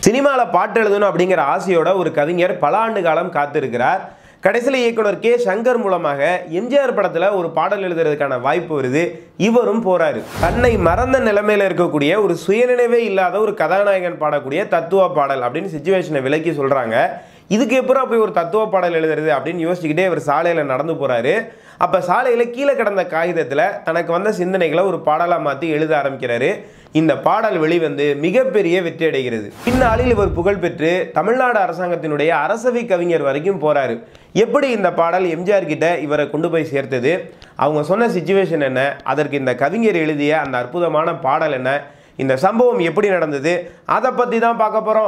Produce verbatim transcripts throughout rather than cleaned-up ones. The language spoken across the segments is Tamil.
சினிமாவில் பாட்டு எழுதணும் அப்படிங்கிற ஆசையோட ஒரு கவிஞர் பல ஆண்டு காலம் காத்திருக்கிறார். கடைசியில் இயக்குனர் கே சங்கர் மூலமாக எம்ஜிஆர் படத்தில் ஒரு பாடல் எழுதுறதுக்கான வாய்ப்பு வருது. இவரும் போறாரு. தன்னை மறந்த நிலைமையில் இருக்கக்கூடிய ஒரு சுயநினைவே இல்லாத ஒரு கதாநாயகன் பாடக்கூடிய தத்துவ பாடல் அப்படின்னு சிச்சுவேஷனை விலக்கி சொல்றாங்க. இதுக்கு எப்பறம் போய் ஒரு தத்துவ பாடல் எழுதுறது அப்படின்னு யோசிச்சுக்கிட்டே இவர் சாலையில் நடந்து போறாரு. அப்போ சாலையில் கீழே கிடந்த காகிதத்தில் தனக்கு வந்த சிந்தனைகளை ஒரு பாடலாக மாற்றி எழுத ஆரம்பிக்கிறாரு. இந்த பாடல் வெளிவந்து மிகப்பெரிய வெற்றி அடைகிறது. பின்னாளில் இவர் புகழ்பெற்று தமிழ்நாடு அரசாங்கத்தினுடைய அரசவை கவிஞர் வரைக்கும் போறாரு. எப்படி இந்த பாடல் எம்ஜிஆர் கிட்ட இவரை கொண்டு போய் சேர்த்தது, அவங்க சொன்ன சிச்சுவேஷன் என்ன, அதற்கு இந்த கவிஞர் எழுதிய அந்த அற்புதமான பாடல் என்ன, இந்த சம்பவம் எப்படி நடந்தது, அதை பற்றி தான் பார்க்க போகிறோம்.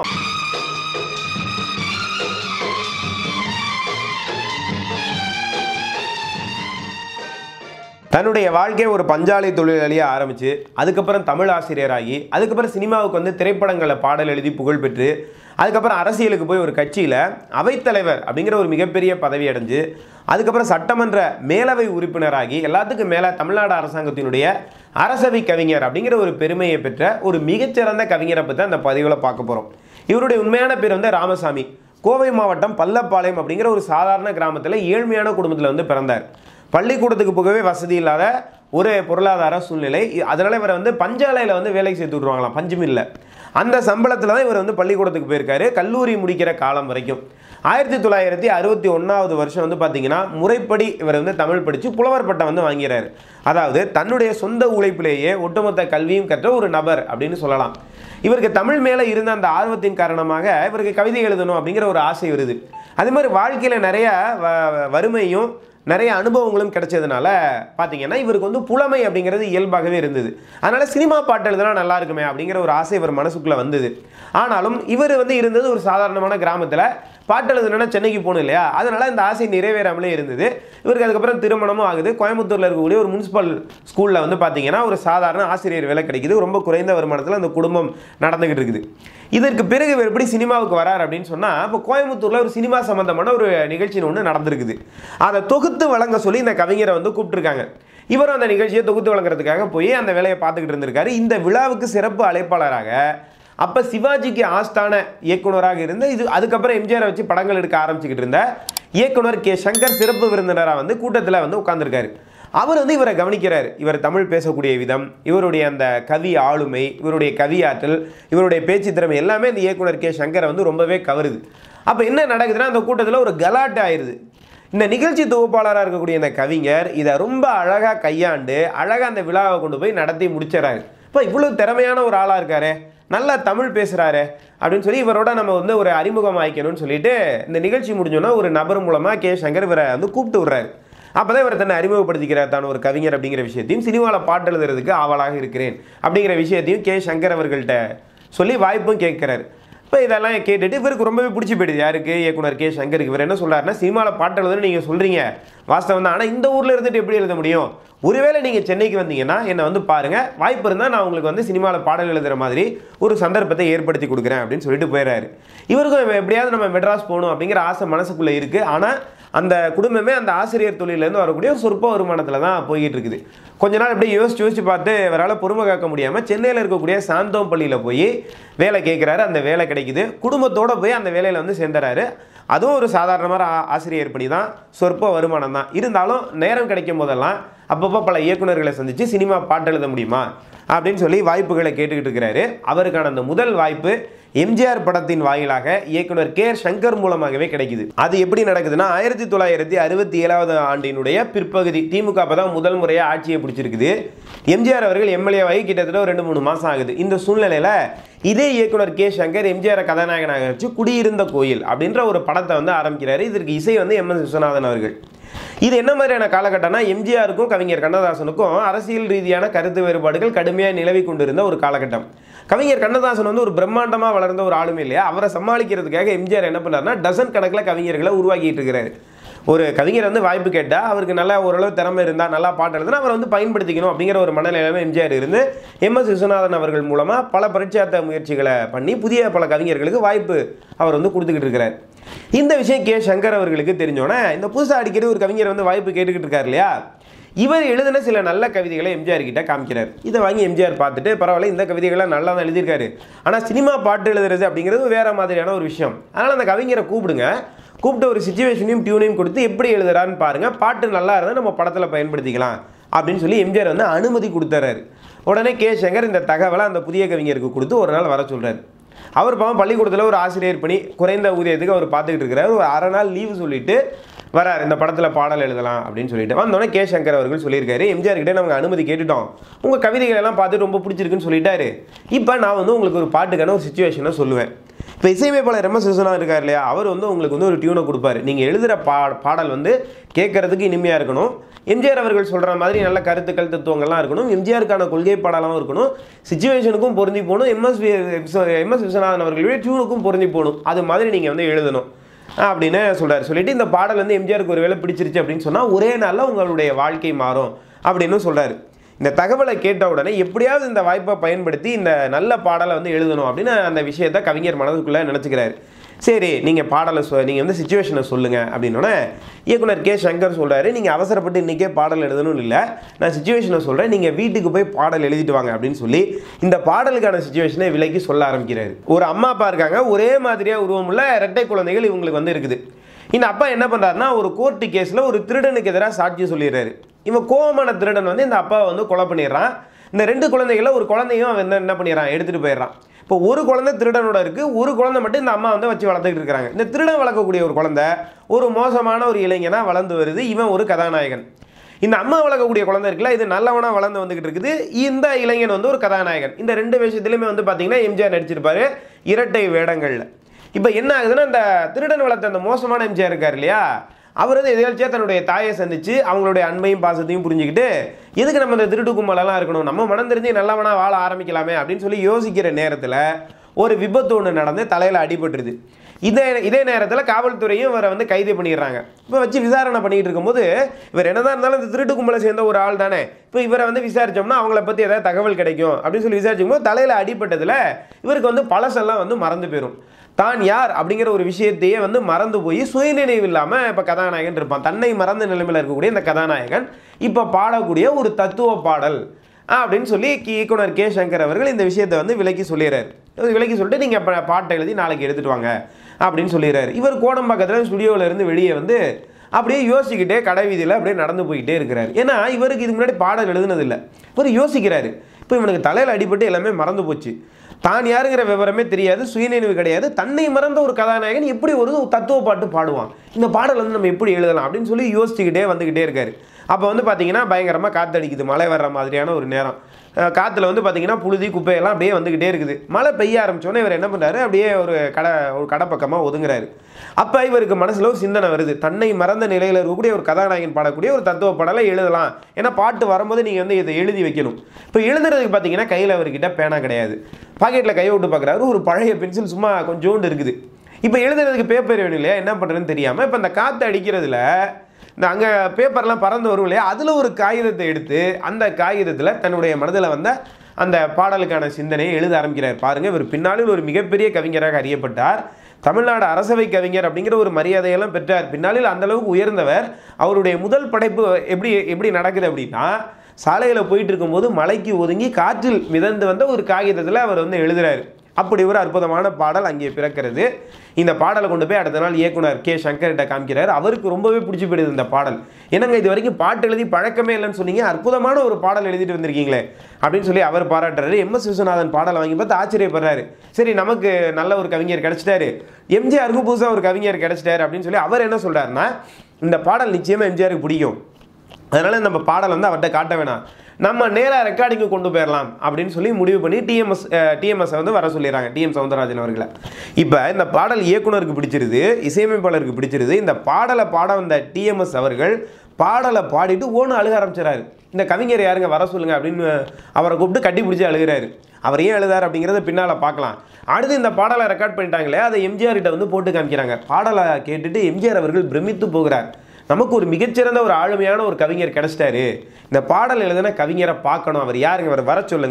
தன்னுடைய வாழ்க்கையை ஒரு பஞ்சாலை தொழிலாளியை ஆரம்பித்து அதுக்கப்புறம் தமிழ் ஆசிரியராகி அதுக்கப்புறம் சினிமாவுக்கு வந்து திரைப்படங்களில் பாடல் எழுதி புகழ் பெற்று அதுக்கப்புறம் அரசியலுக்கு போய் ஒரு கட்சியில் அவைத்தலைவர் அப்படிங்கிற ஒரு மிகப்பெரிய பதவி அடைஞ்சு அதுக்கப்புறம் சட்டமன்ற மேலவை உறுப்பினராகி எல்லாத்துக்கும் மேலே தமிழ்நாடு அரசாங்கத்தினுடைய அரசவை கவிஞர் அப்படிங்கிற ஒரு பெருமையை பெற்ற ஒரு மிகச்சிறந்த கவிஞரை பற்றி அந்த பதிவில் பார்க்க போகிறோம். இவருடைய உண்மையான பேர் வந்து ராமசாமி. கோவை மாவட்டம் பள்ளப்பாளையம் அப்படிங்கிற ஒரு சாதாரண கிராமத்தில் ஏழ்மையான குடும்பத்தில் வந்து பிறந்தார். பள்ளிக்கூடத்துக்கு போகவே வசதி இல்லாத ஒரு பொருளாதார சூழ்நிலை. அதனால் இவரை வந்து பஞ்சாலையில் வந்து வேலைக்கு சேர்த்து விட்ருவாங்களாம், பஞ்சுமில்ல. அந்த சம்பளத்தில் தான் இவர் வந்து பள்ளிக்கூடத்துக்கு போயிருக்காரு கல்லூரி முடிக்கிற காலம் வரைக்கும். ஆயிரத்தி தொள்ளாயிரத்தி அறுபத்தி ஒன்றாவது வருஷம் வந்து பார்த்தீங்கன்னா முறைப்படி இவர் வந்து தமிழ் படித்து புலவர் பட்டம் வந்து வாங்கிறார். அதாவது தன்னுடைய சொந்த உழைப்பிலேயே ஒட்டுமொத்த கல்வியும் கற்ற ஒரு நபர் அப்படின்னு சொல்லலாம். இவருக்கு தமிழ் மேலே இருந்த அந்த ஆர்வத்தின் காரணமாக இவருக்கு கவிதை எழுதணும் அப்படிங்கிற ஒரு ஆசை வருது. அதே மாதிரி வாழ்க்கையில் நிறைய வறுமையும் நிறைய அனுபவங்களும் கிடைச்சதுனால பார்த்தீங்கன்னா இவருக்கு வந்து புலமை அப்படிங்கிறது இயல்பாகவே இருந்தது. அதனால் சினிமா பாட்டு எழுதுனா நல்லா இருக்குமே அப்படிங்கிற ஒரு ஆசை இவர் மனசுக்குள்ளே வந்தது. ஆனாலும் இவர் வந்து இருந்தது ஒரு சாதாரணமான கிராமத்தில். பாட்டு எழுதுனா சென்னைக்கு போகணும் இல்லையா, அதனால் இந்த ஆசை நிறைவேறாமலே இருந்தது. இவருக்கு அதுக்கப்புறம் திருமணமும் ஆகுது. கோயம்புத்தூரில் இருக்கக்கூடிய ஒரு முனிசிபல் ஸ்கூலில் வந்து பார்த்தீங்கன்னா ஒரு சாதாரண ஆசிரியர் வேலை கிடைக்குது. ரொம்ப குறைந்த வருமானத்தில் அந்த குடும்பம் நடந்துக்கிட்டு இருக்குது. இதற்கு பிறகு இவர் எப்படி சினிமாவுக்கு வரார் அப்படின்னு சொன்னால், இப்போ கோயம்புத்தூரில் ஒரு சினிமா சம்மந்தமான ஒரு நிகழ்ச்சின்னு ஒன்று நடந்திருக்குது. அதை தொகுத்து வழங்க சொல்லி இந்த கவிஞரை வந்து கூப்பிட்டுருக்காங்க. இவரும் அந்த நிகழ்ச்சியை தொகுத்து வழங்குறதுக்காக போய் அந்த வேலையை பார்த்துக்கிட்டு இருந்திருக்காரு. இந்த விழாவுக்கு சிறப்பு அழைப்பாளராக அப்போ சிவாஜிக்கு ஆஸ்தான இயக்குனராக இருந்த இது அதுக்கப்புறம் எம்ஜிஆரை வச்சு படங்கள் எடுக்க ஆரம்பிச்சுக்கிட்டு இருந்த இயக்குனர் கே சங்கர் சிறப்பு விருந்தினராக வந்து கூட்டத்தில் வந்து உட்கார்ந்துருக்காரு. அவர் வந்து இவரை கவனிக்கிறார். இவர் தமிழ் பேசக்கூடிய விதம், இவருடைய அந்த கவி ஆளுமை, இவருடைய கவியாற்றல், இவருடைய பேச்சு திறமை எல்லாமே இந்த இயக்குனர் கே சங்கரை வந்து ரொம்பவே கவருது. அப்போ என்ன நடக்குதுன்னா அந்த கூட்டத்தில் ஒரு கலாட்டு ஆயிடுது. இந்த நிகழ்ச்சி தொகுப்பாளராக இருக்கக்கூடிய இந்த கவிஞர் இதை ரொம்ப அழகாக கையாண்டு அழகாக அந்த விழாவை கொண்டு போய் நடத்தி முடிச்சிடறாரு. இப்போ இவ்வளோ திறமையான ஒரு ஆளாக இருக்காரு, நல்லா தமிழ் பேசுகிறாரு அப்படின்னு சொல்லி இவரோட நம்ம வந்து ஒரு அறிமுகம் ஆயிக்கணும்னு சொல்லிட்டு இந்த நிகழ்ச்சி முடிஞ்சோன்னா ஒரு நபர் மூலமாக கே சங்கர் இவரை வந்து கூப்பிட்டு விடுறாரு. அப்போ தான் இவர் தன்னை அறிமுகப்படுத்திக்கிறார். தான் ஒரு கவிஞர் அப்படிங்கிற விஷயத்தையும் சினிமாவில் பாட்டு எழுதுறதுக்கு ஆவலாக இருக்கிறேன் அப்படிங்கிற விஷயத்தையும் கே சங்கர் அவர்கள்ட்ட சொல்லி வாய்ப்பும் கேட்குறாரு. இப்போ இதெல்லாம் கேட்டுட்டு இவருக்கு ரொம்பவே பிடிச்சி போயிடுது. யாருக்கு? இயக்குனர் கே சங்கருக்கு. இவர் என்ன சொல்கிறாருன்னா, சினிமாவில் பாட்டு எழுதுன்னு நீங்கள் சொல்கிறீங்க வாஸ்தவம் தான், ஆனால் இந்த ஊரில் இருந்துட்டு எப்படி எழுத முடியும்? ஒருவேளை நீங்கள் சென்னைக்கு வந்தீங்கன்னா என்னை வந்து பாருங்கள், வாய்ப்பு இருந்தால் நான் உங்களுக்கு வந்து சினிமாவில் பாடல் எழுதுகிற மாதிரி ஒரு சந்தர்ப்பத்தை ஏற்படுத்தி கொடுக்குறேன் அப்படின்னு சொல்லிட்டு போயிடுறாரு. இவருக்கும் எப்படியாவது நம்ம மெட்ராஸ் போகணும் அப்படிங்கிற ஆசை மனசுக்குள்ளே இருக்குது. ஆனால் அந்த குடும்பமே அந்த ஆசிரியர் தொழிலேருந்து வரக்கூடிய ஒரு சொற்ப வருமானத்தில் தான் போய்கிட்டு இருக்குது. கொஞ்ச நாள் அப்படியே யோசிச்சு யோசிச்சு பார்த்து இவரால் பொறுமை காக்க முடியாமல் சென்னையில் இருக்கக்கூடிய சாந்தோம் பள்ளியில் போய் வேலை கேட்குறாரு. அந்த வேலை கிடைக்குது. குடும்பத்தோடு போய் அந்த வேலையில் வந்து சேர்ந்துறாரு. அதுவும் ஒரு சாதாரணமான ஆசிரியர் பணி தான், சொற்ப வருமானம் தான். இருந்தாலும் நேரம் கிடைக்கும் போதெல்லாம் அப்பப்போ பல இயக்குநர்களை சந்தித்து சினிமா பாட்டு எழுத முடியுமா அப்படின்னு சொல்லி வாய்ப்புகளை கேட்டுக்கிட்டு இருக்கிறாரு. அவருக்கான அந்த முதல் வாய்ப்பு எம்ஜிஆர் படத்தின் வாயிலாக இயக்குனர் கே சங்கர் மூலமாகவே கிடைக்குது. அது எப்படி நடக்குதுன்னா, ஆயிரத்தி தொள்ளாயிரத்தி அறுபத்தி ஏழாவது ஆண்டினுடைய பிற்பகுதி திமுக தான் முதல் முறையாக ஆட்சியை பிடிச்சிருக்குது. எம்ஜிஆர் அவர்கள் எம்எல்ஏவாகி கிட்டத்தட்ட ஒரு ரெண்டு மூணு மாதம் ஆகுது. இந்த சூழ்நிலையில் இதே இயக்குனர் கே சங்கர் எம்ஜிஆர் கதாநாயகனாக வச்சு குடியிருந்த கோயில் அப்படின்ற ஒரு படத்தை வந்து ஆரம்பிக்கிறாரு. இதற்கு இசை வந்து எம் எஸ் விஸ்வநாதன் அவர்கள். இது என்ன மாதிரியான காலகட்டம்னா, எம்ஜிஆருக்கும் கவிஞர் கண்ணதாசனுக்கும் அரசியல் ரீதியான கருத்து வேறுபாடுகள் கடுமையாக நிலவி கொண்டிருந்த ஒரு காலகட்டம். கவிஞர் கண்ணதாசன் வந்து ஒரு பிரம்மாண்டமாக வளர்ந்த ஒரு ஆளுமை இல்லையா, அவரை சமாளிக்கிறதுக்காக எம்ஜிஆர் என்ன பண்ணார்னா டசன் கணக்கில் கவிஞர்களை உருவாக்கிட்டு இருக்கிறாரு. ஒரு கவிஞர் வந்து வாய்ப்பு கேட்டால் அவருக்கு நல்லா ஓரளவு திறமை இருந்தால் நல்லா பாட்டு எழுதுனா அவரை வந்து பயன்படுத்திக்கணும் அப்படிங்கிற ஒரு மனநிலைமை எம்ஜிஆர் இருந்து எம் எஸ் விஸ்வநாதன் அவர்கள் மூலமாக பல பரிட்சார்த்த முயற்சிகளை பண்ணி புதிய பல கவிஞர்களுக்கு வாய்ப்பு அவர் வந்து கொடுத்துக்கிட்டு இருக்கிறார். இந்த விஷயம் கே சங்கர் அவர்களுக்கு தெரிஞ்சோன்னே இந்த புதுசாக அடிக்கடி ஒரு கவிஞர் வந்து வாய்ப்பு கேட்டுக்கிட்டு இருக்கார் இல்லையா, இவர் எழுதின சில நல்ல கவிதைகளை எம்ஜிஆர் கிட்ட காமிக்கிறார். இதை வாங்கி எம்ஜிஆர் பார்த்துட்டு பரவாயில்ல, இந்த கவிதைகள்லாம் நல்லா தான் எழுதியிருக்காரு, ஆனால் சினிமா பாட்டு எழுதுறது அப்படிங்கிறது வேற மாதிரியான ஒரு விஷயம். அதனால் அந்த கவிஞரை கூப்பிடுங்க, கூப்பிட்டு ஒரு சிச்சுவேஷனையும் டியூனையும் கொடுத்து எப்படி எழுதுறான்னு பாருங்க, பாட்டு நல்லா இருந்தால் நம்ம படத்தில் பயன்படுத்திக்கலாம் அப்படின்னு சொல்லி எம்ஜிஆர் வந்து அனுமதி கொடுத்துறாரு. உடனே கே சங்கர் இந்த தகவலை அந்த புதிய கவிஞருக்கு கொடுத்து ஒரு நாள் வர சொல்றாரு. அவர் பாவம் பள்ளிக்கூடத்தில் ஒரு ஆசிரியர் பணி, குறைந்த ஊதியத்துக்கு அவர் பார்த்துக்கிட்டு இருக்கிறார். ஒரு அரை நாள் லீவு சொல்லிட்டு வரார், இந்த படத்தில் பாடல் எழுதலாம் அப்படின்னு சொல்லிட்டு. வந்தோடனே கே சங்கர் அவர்கள் சொல்லியிருக்காரு, எம்ஜிஆர் கிட்டே நாங்கள் அனுமதி கேட்டுட்டோம், உங்கள் கவிதைகள் எல்லாம் பார்த்துட்டு ரொம்ப பிடிச்சிருக்குன்னு சொல்லிட்டாரு, இப்போ நான் வந்து உங்களுக்கு ஒரு பாட்டுக்கான ஒரு சிச்சுவேஷனை சொல்லுவேன். இப்போ இசையமைப்பாளர் எம் எஸ் விஸ்வநாதன் இருக்கார் இல்லையா, அவர் வந்து உங்களுக்கு வந்து ஒரு டியூனை கொடுப்பாரு. நீங்கள் எழுதுகிற பா பாடல் வந்து கேட்கறதுக்கு இனிமையாக இருக்கணும், எம்ஜிஆர் அவர்கள் சொல்கிற மாதிரி நல்ல கருத்துக்கள் தத்துவங்கள்லாம் இருக்கணும், எம்ஜிஆருக்கான கொள்கை பாடலாம் இருக்கணும், சிச்சுவேஷனுக்கும் பொருந்தி போகணும், எம்எஸ் எம் எஸ் விஸ்வநாதன் அவர்களுடைய டியூனுக்கும் பொருந்தி போகணும், அது மாதிரி நீங்கள் வந்து எழுதணும் அப்படின்னு சொல்கிறார். சொல்லிட்டு இந்த பாடல் வந்து எம்ஜிஆருக்கு ஒரு வேளை பிடிச்சிருச்சு அப்படின்னு சொன்னால் ஒரே நாளில் உங்களுடைய வாழ்க்கை மாறும் அப்படின்னு சொல்கிறார். இந்த தகவலை கேட்ட உடனே எப்படியாவது இந்த வாய்ப்பை பயன்படுத்தி இந்த நல்ல பாடலை வந்து எழுதணும் அப்படின்னு அந்த விஷயத்தை கவிஞர் மனதுக்குள்ளே நினச்சிக்கிறாரு. சரி, நீங்கள் பாடலை சொ நீங்கள் வந்து சிச்சுவேஷனை சொல்லுங்கள் அப்படின்னோடனே இயக்குனர் கே சங்கர் சொல்கிறாரு, நீங்கள் அவசரப்பட்டு இன்றைக்கே பாடல் எழுதணும்னு இல்லை, நான் சிச்சுவேஷனை சொல்கிறேன், நீங்கள் வீட்டுக்கு போய் பாடல் எழுதிட்டு வாங்க அப்படின்னு சொல்லி இந்த பாடலுக்கான சிச்சுவேஷனை விலைக்கு சொல்ல ஆரம்பிக்கிறாரு. ஒரு அம்மா அப்பா இருக்காங்க, ஒரே மாதிரியாக உருவமுள்ள இரட்டை குழந்தைகள் இவங்களுக்கு வந்து இருக்குது. இந்த அப்பா என்ன பண்ணுறாருன்னா, ஒரு கோர்ட்டு கேஸில் ஒரு திருடனுக்கு எதிராக சாட்சி சொல்லிடுறாரு. இவன் கோபமான திருடன் வந்து இந்த அப்பாவை வந்து கொலை பண்ணிடுறான். இந்த ரெண்டு குழந்தைகளை ஒரு குழந்தையும் அவன் என்ன பண்ணிடுறான், எடுத்துகிட்டு போயிடுறான். இப்போ ஒரு குழந்தை திருடனோட இருக்குது, ஒரு குழந்தை மட்டும் இந்த அம்மா வந்து வச்சு வளர்த்துக்கிட்டு இருக்கிறாங்க. இந்த திருடன் வளர்க்கக்கூடிய ஒரு குழந்தை ஒரு மோசமான ஒரு இளைஞனாக வளர்ந்து வருது, இவன் ஒரு கதாநாயகன். இந்த அம்மா வளர்க்கக்கூடிய குழந்தை இருக்குல்ல, இது நல்லவனாக வளர்ந்து வந்துக்கிட்டு இருக்குது, இந்த இளைஞன் வந்து ஒரு கதாநாயகன். இந்த ரெண்டு விஷயத்துலையுமே வந்து பார்த்தீங்கன்னா எம்ஜிஆர் நடிச்சிருப்பாரு இரட்டை வேடங்களில். இப்போ என்ன ஆகுதுன்னா, இந்த திருடன் வளர்த்த அந்த மோசமான எம்ஜிஆர் இருக்கார் இல்லையா, அவர் வந்து எதிர்ச்சியாக தன்னுடைய தாயை சந்தித்து அவங்களுடைய அன்பையும் பாசத்தையும் புரிஞ்சுக்கிட்டு எதுக்கு நம்ம இந்த திருட்டு கும்பலெல்லாம் இருக்கணும், நம்ம மனம் தெரிஞ்சு நல்லவனா வாழ ஆரம்பிக்கலாமே அப்படின்னு சொல்லி யோசிக்கிற நேரத்தில் ஒரு விபத்து ஒன்று நடந்து தலையில் அடிபட்டுருது. இதே இதே நேரத்தில் காவல்துறையும் இவரை வந்து கைது பண்ணிடுறாங்க. இப்போ வச்சு விசாரணை பண்ணிகிட்டு இருக்கும்போது இவர் என்னதான் இருந்தாலும் இந்த திருட்டு கும்பலை சேர்ந்த ஒரு ஆள் தானே, இப்போ இவரை வந்து விசாரித்தோம்னா அவங்கள பற்றி ஏதாவது தகவல் கிடைக்கும் அப்படின்னு சொல்லி விசாரிச்சுக்கும் போது தலையில் அடிபட்டதில் இவருக்கு வந்து பழசெல்லாம் வந்து மறந்து போயிடும். தான் யார் அப்படிங்கிற ஒரு விஷயத்தையே வந்து மறந்து போய் சுயநினைவு இல்லாமல் இப்போ கதாநாயகன் இருப்பான். தன்னை மறந்த நிலைமையில் இருக்கக்கூடிய இந்த கதாநாயகன் இப்போ பாடக்கூடிய ஒரு தத்துவ பாடல் அப்படின்னு சொல்லி இயக்குனர் கே சங்கர் அவர்கள் இந்த விஷயத்தை வந்து விலக்கி சொல்லிடுறாரு. விலக்கி சொல்லிட்டு நீங்கள் இப்போ பாட்டை எழுதி நாளைக்கு எடுத்துகிட்டு வாங்க அப்படின்னு சொல்லிடுறாரு. இவர் கோடம்பாக்கத்தில் ஸ்டுடியோவில் இருந்து வெளியே வந்து அப்படியே யோசிச்சுக்கிட்டே கடை வீதியில் அப்படியே நடந்து போய்கிட்டே இருக்கிறார். ஏன்னா இவருக்கு இதுக்கு முன்னாடி பாடல் எழுதுனதில்லை. இவர் யோசிக்கிறாரு, இப்போ இவனுக்கு தலையில் அடிபட்டு எல்லாமே மறந்து போச்சு, தான் யாருங்கிற விவரமே தெரியாது, சுயநினைவு கிடையாது, தன்னை மறந்த ஒரு கதாநாயகன் எப்படி ஒரு தத்துவ பாட்டு பாடுவான், இந்த பாடல் வந்து நம்ம எப்படி எழுதலாம் அப்படின்னு சொல்லி யோசிச்சுக்கிட்டே வந்துக்கிட்டே இருக்காரு. அப்போ வந்து பார்த்தீங்கன்னா பயங்கரமாக காற்றடிக்குது, மழை வர்ற மாதிரியான ஒரு நேரம். காற்றுல வந்து பார்த்தீங்கன்னா புழுதி குப்பையெல்லாம் அப்படியே வந்துக்கிட்டே இருக்குது. மழை பெய்ய ஆரம்பித்தோன்னே இவர் என்ன பண்ணுறாரு, அப்படியே ஒரு கடை ஒரு கடை பக்கமாக ஒதுங்குறாரு. அப்போ இவருக்கு மனசில் ஒரு சிந்தனை வருது, தன்னை மறந்த நிலையில் இருக்கக்கூடிய ஒரு கதாநாயகன் பாடக்கூடிய ஒரு தத்துவ பாடலை எழுதலாம், ஏன்னா பாட்டு வரும்போது நீங்கள் வந்து இதை எழுதி வைக்கணும். இப்போ எழுதுறதுக்கு பார்த்தீங்கன்னா கையில் அவர்கிட்ட பேனா கிடையாது, பாக்கெட்டில் கையை விட்டு பார்க்குறாரு, ஒரு பழைய பென்சில் சும்மா கொஞ்சோண்டு இருக்குது. இப்போ எழுதுறதுக்கு பேப்பர் வேணும் இல்லையா, என்ன பண்ணுறதுன்னு தெரியாமல் இப்போ இந்த காற்று அடிக்கிறதுல இந்த அங்கே பேப்பர்லாம் பறந்து வரும் இல்லையா, அதில் ஒரு காகிதத்தை எடுத்து அந்த காகிதத்தில் தன்னுடைய மனதில் வந்த அந்த பாடலுக்கான சிந்தனையை எழுத ஆரம்பிக்கிறார். பாருங்கள், இவர் பின்னாளில் ஒரு மிகப்பெரிய கவிஞராக அறியப்பட்டார், தமிழ்நாடு அரசவை கவிஞர் அப்படிங்கிற ஒரு மரியாதையெல்லாம் பெற்றார். பின்னாளில் அந்தளவுக்கு உயர்ந்தவர். அவருடைய முதல் படைப்பு எப்படி எப்படி நடக்குது அப்படின்னா, சாலையில் போயிட்டு இருக்கும்போது மலைக்கு ஒதுங்கி காற்றில் மிதந்து வந்த ஒரு காகிதத்தில் அவர் வந்து எழுதுகிறார். அப்படி ஒரு அற்புதமான பாடல் அங்கே பிறக்கிறது. இந்த பாடலை கொண்டு போய் அடுத்த நாள் இயக்குனர் கே சங்கர்கிட்ட காமிக்கிறார். அவருக்கு ரொம்பவே பிடிச்சி போயிடுது இந்த பாடல். என்னங்க இது வரைக்கும் பாட்டு எழுதி பழக்கமே இல்லைன்னு சொன்னீங்க, அற்புதமான ஒரு பாடல் எழுதிட்டு வந்திருக்கீங்களே அப்படின்னு சொல்லி அவர் பாராட்டுறாரு. எம் எஸ் விஸ்வநாதன் பாடலை வாங்கி பார்த்து ஆச்சரியப்படுறாரு. சரி, நமக்கு நல்ல ஒரு கவிஞர் கிடைச்சிட்டாரு, எம்ஜிஆருக்கும் புதுசாக ஒரு கவிஞர் கிடைச்சிட்டாரு அப்படின்னு சொல்லி அவர் என்ன சொல்கிறாருன்னா, இந்த பாடல் நிச்சயமாக எம்ஜிஆருக்கு பிடிக்கும், அதனால் நம்ம பாடல் வந்து அவர்கிட்ட காட்ட வேணாம், நம்ம நேராக ரெக்கார்டிங்கு கொண்டு போயிடலாம் அப்படின்னு சொல்லி முடிவு பண்ணி டிஎம்எஸ் டிஎம்எஸ் வந்து வர சொல்லிடுறாங்க, டிஎம் சவுந்தரராஜன் அவர்களை. இப்போ இந்த பாடல் இயக்குனருக்கு பிடிச்சிருது, இசையமைப்பாளருக்கு பிடிச்சிருது. இந்த பாடலை பாட வந்த டிஎம்எஸ் அவர்கள் பாடலை பாடிட்டு ஓன்னு அழுக ஆரம்பிச்சிடறாரு. இந்த கவிஞர் யாருங்க வர சொல்லுங்க அப்படின்னு அவரை கூப்பிட்டு கட்டி பிடிச்சி அழுகிறாரு. அவர் ஏன் எழுதார் அப்படிங்கிறத பின்னால் பார்க்கலாம். அடுத்து இந்த பாடலை ரெக்கார்ட் பண்ணிட்டாங்களே, அதை எம்ஜிஆர் கிட்ட வந்து போட்டு காமிக்கிறாங்க. பாடலை கேட்டுட்டு எம்ஜிஆர் அவர்கள் பிரமித்து போகிறார். நமக்கு ஒரு மிகச்சிறந்த ஒரு ஆளுமையான ஒரு கவிஞர் கிடைச்சிட்டாரு, இந்த பாடல் எழுதின கவிஞரை பார்க்கணும், அவர் யாருங்க, அவர் வர சொல்லுங்க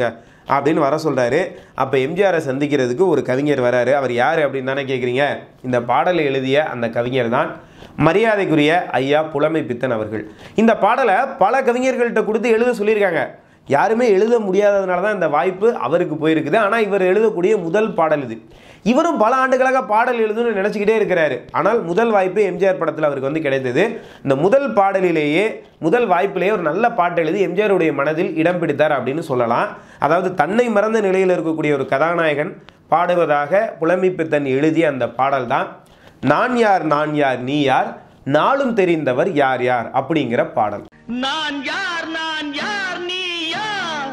அப்படின்னு வர சொல்கிறாரு. அப்போ எம்ஜிஆரை சந்திக்கிறதுக்கு ஒரு கவிஞர் வராரு. அவர் யார் அப்படின்னு தானே கேட்குறீங்க? இந்த பாடலை எழுதிய அந்த கவிஞர் தான் மரியாதைக்குரிய ஐயா புலமை பித்தன் அவர்கள். இந்த பாடலை பல கவிஞர்கள்ட்ட கொடுத்து எழுத சொல்லியிருக்காங்க. யாருமே எழுத முடியாததுனால தான் இந்த வாய்ப்பு அவருக்கு போயிருக்குது. ஆனால் இவர் எழுதக்கூடிய முதல் பாடல் இது. இவரும் பல ஆண்டுகளாக பாடல் எழுதுன்னு நினச்சிக்கிட்டே இருக்கிறாரு. ஆனால் முதல் வாய்ப்பு எம்ஜிஆர் படத்தில் அவருக்கு வந்து கிடைத்தது. இந்த முதல் பாடலிலேயே முதல் வாய்ப்பிலேயே ஒரு நல்ல பாட்டு எழுதி எம்ஜிஆருடைய மனதில் இடம் பிடித்தார் அப்படின்னு சொல்லலாம். அதாவது தன்னை மறந்த நிலையில் இருக்கக்கூடிய ஒரு கதாநாயகன் பாடுவதாக புலமை பித்தன் எழுதிய அந்த பாடல் தான் நான் யார் நான் யார் நீ யார் நாளும் தெரிந்தவர் யார் யார் அப்படிங்கிற பாடல். நான் யார் நான் யார் நீ யார்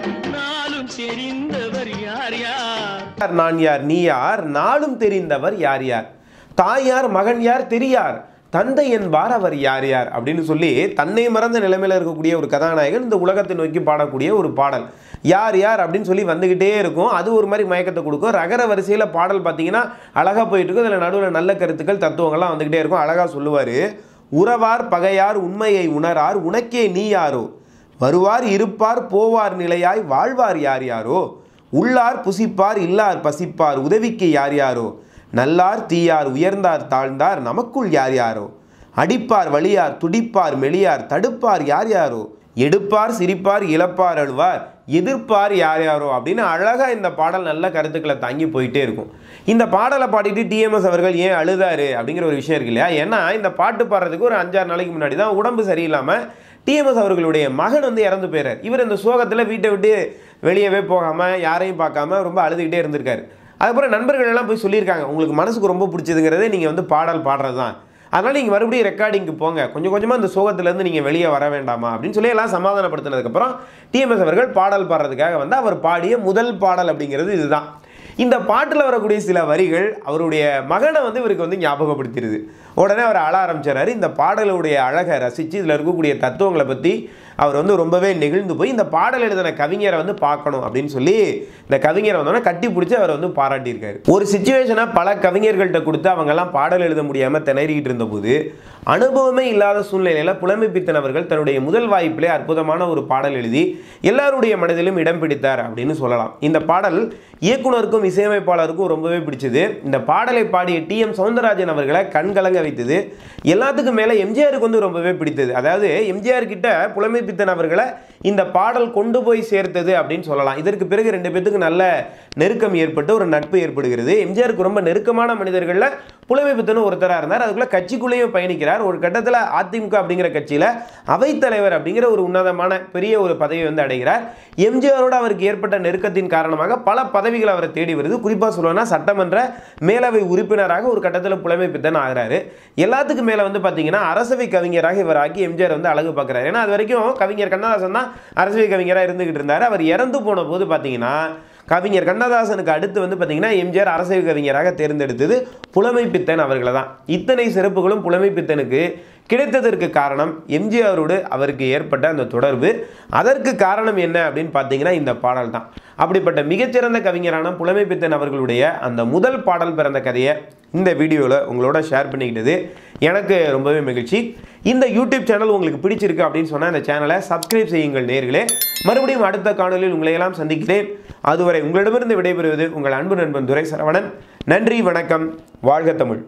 நாளும் தெரிந்தவர் யார் யார் நான் யார் நீ யார் நாளும் தெரிந்தவர் யார் யார் தாய் யார் மகன் யார் தெரியார் தந்தை என்பார் அவர் யார் யார் அப்படின்னு சொல்லி தன்னை மறந்த நிலைமையில் இருக்கக்கூடிய ஒரு கதாநாயகன் இந்த உலகத்தை நோக்கி பாடக்கூடிய ஒரு பாடல். யார் யார் அப்படின்னு சொல்லி வந்துக்கிட்டே இருக்கும். அது ஒரு மாதிரி மயக்கத்தை கொடுக்கும். ரகர வரிசையில் பாடல் பார்த்தீங்கன்னா அழகாக போயிட்டு இருக்கும். அதில் நடுவில் நல்ல கருத்துக்கள் தத்துவங்கள்லாம் வந்துக்கிட்டே இருக்கும். அழகாக சொல்லுவார். உறவார் பகையார் உண்மையை உணரார் உனக்கே நீ யாரோ வருவார் இருப்பார் போவார் நிலையாய் வாழ்வார் யார் யாரோ உள்ளார் புசிப்பார் இல்லார் பசிப்பார் உதவிக்கு யார் யாரோ நல்லார் தீயார் உயர்ந்தார் தாழ்ந்தார் நமக்குள் யார் யாரோ அடிப்பார் வலியார் துடிப்பார் மெலியார் தடுப்பார் யார் யாரோ எடுப்பார் சிரிப்பார் இழப்பார் அழுவார் எதிர்ப்பார் யார் யாரோ அப்படின்னு அழகாக இந்த பாடல் நல்ல கருத்துக்களை தாங்கி போயிட்டே இருக்கும். இந்த பாடலை பாடிட்டு டிஎம்எஸ் அவர்கள் ஏன் அழுதாரு அப்படிங்கிற ஒரு விஷயம் இருக்கு இல்லையா? ஏன்னா இந்த பாட்டு பாடுறதுக்கு ஒரு அஞ்சாறு நாளைக்கு முன்னாடி தான் உடம்பு சரியில்லாமல் டிஎம்எஸ் அவர்களுடைய மகன் வந்து இறந்து போயிறார். இவர் இந்த சோகத்தில் வீட்டை விட்டு வெளியவே போகாமல் யாரையும் பார்க்காம ரொம்ப அழுதுகிட்டே இருந்திருக்காரு. அதுக்கப்புறம் நண்பர்கள் எல்லாம் போய் சொல்லியிருக்காங்க, உங்களுக்கு மனசுக்கு ரொம்ப பிடிச்சதுங்கிறதே நீங்கள் வந்து பாடல் பாடுறது தான், அதனால் நீங்கள் மறுபடியும் ரெக்கார்டிங்க்கு போங்க, கொஞ்சம் கொஞ்சமாக இந்த சோகத்திலேருந்து நீங்கள் வெளியே வர வேண்டாமா அப்படின்னு சொல்லி எல்லாம் சமாதானப்படுத்தினதுக்கப்புறம் டிஎம்எஸ் அவர்கள் பாடல் பாடுறதுக்காக வந்து அவர் பாடிய முதல் பாடல் அப்படிங்கிறது இதுதான். இந்த பாட்டில் வரக்கூடிய சில வரிகள் அவருடைய மகனை வந்து இவருக்கு வந்து ஞாபகப்படுத்திடுது. உடனே அவர் அழ ஆரம்பிச்சாரு. இந்த பாடலுடைய அழகை ரசித்து இதில் இருக்கக்கூடிய தத்துவங்களை பற்றி அவர் வந்து ரொம்பவே நெகிழ்ந்து போய் இந்த பாடல் எழுதின கவிஞரை வந்து பார்க்கணும் அப்படின்னு சொல்லி இந்த கவிஞரை வந்தோன்னா கட்டி பிடிச்சி அவர் வந்து பாராட்டியிருக்காரு. ஒரு சிச்சுவேஷனை பல கவிஞர்கள்ட்ட கொடுத்து அவங்கெல்லாம் பாடல் எழுத முடியாமல் திணறிக்கிட்டு இருந்தபோது அனுபவமே இல்லாத சூழ்நிலையில் புலமை பித்தன் அவர்கள் தன்னுடைய முதல் வாய்ப்பிலே அற்புதமான ஒரு பாடல் எழுதி எல்லாருடைய மனதிலும் இடம் பிடித்தார் அப்படின்னு சொல்லலாம். இந்த பாடல் இயக்குனருக்கும் இசையமைப்பாளருக்கும் ரொம்பவே பிடிச்சது. இந்த பாடலை பாடிய டி எம் சௌந்தரராஜன் அவர்களை கண்கலங்க வைத்தது. எல்லாத்துக்கும் மேலே எம்ஜிஆருக்கு வந்து ரொம்பவே பிடித்தது. அதாவது எம்ஜிஆர் கிட்ட புலமை பித்தன் அவர்களை இந்த பாடல் கொண்டு போய் சேர்த்தது அப்படின்னு சொல்லலாம். இதற்கு பிறகு ரெண்டு பேத்துக்கு நல்ல நெருக்கம் ஏற்பட்டு ஒரு நட்பு ஏற்படுகிறது. எம்ஜிஆருக்கு ரொம்ப நெருக்கமான மனிதர்களில் புலமை பித்தனும் ஒருத்தராக இருந்தார். அதுக்குள்ள கட்சிக்குள்ளேயும் பயணிக்கிறார். ஒரு கட்டத்தில் அதிமுக அப்படிங்கிற கட்சியில் அவைத்தலைவர் அப்படிங்கிற ஒரு உன்னதமான பெரிய ஒரு பதவி வந்து அடைகிறார். எம்ஜிஆரோடு அவருக்கு ஏற்பட்ட நெருக்கத்தின் காரணமாக பல பதவிகள் அவரை தேடி வருது. குறிப்பாக சொல்லணும்னா சட்டமன்ற மேலவை உறுப்பினராக ஒரு கட்டத்தில் புலமை பித்தன் ஆகிறாரு. எல்லாத்துக்கும் மேலே வந்து பார்த்தீங்கன்னா அரசவை கவிஞராக இவர் ஆக்கி எம்ஜிஆர் வந்து அழகு பார்க்குறாரு. ஏன்னா அது வரைக்கும் கவிஞர் கண்ணதாசன் தான் அரசவை கவிஞராக இருந்துகிட்டு இருந்தார். அவர் இறந்து போன போது பார்த்தீங்கன்னா கவிஞர் கண்ணதாசனுக்கு அடுத்து வந்து பார்த்தீங்கன்னா எம்ஜிஆர் அரசவை கவிஞராக தேர்ந்தெடுத்தது புலமை பித்தன் அவர்களை தான். இத்தனை சிறப்புகளும் புலமை பித்தனுக்கு கிடைத்ததற்கு காரணம் எம்ஜிஆரோடு அவருக்கு ஏற்பட்ட அந்த தொடர்பு. அதற்கு காரணம் என்ன அப்படின்னு பார்த்தீங்கன்னா இந்த பாடல் தான். அப்படிப்பட்ட மிகச்சிறந்த கவிஞரான புலமை பித்தன் அவர்களுடைய அந்த முதல் பாடல் பிறந்த கதையை இந்த வீடியோவில் உங்களோட ஷேர் பண்ணிக்கிட்டது எனக்கு ரொம்பவே மகிழ்ச்சி. இந்த யூடியூப் சேனல் உங்களுக்கு பிடிச்சிருக்கு அப்படின்னு சொன்னால் இந்த சேனலை சப்ஸ்கிரைப் செய்யுங்கள் நேர்களே. மறுபடியும் அடுத்த காணொலியில் உங்களை எல்லாம் சந்திக்கிறேன். அதுவரை உங்களிடமிருந்து விடைபெறுவது உங்கள் அன்பு நண்பன் துரை சரவணன். நன்றி, வணக்கம், வாழ்க தமிழ்.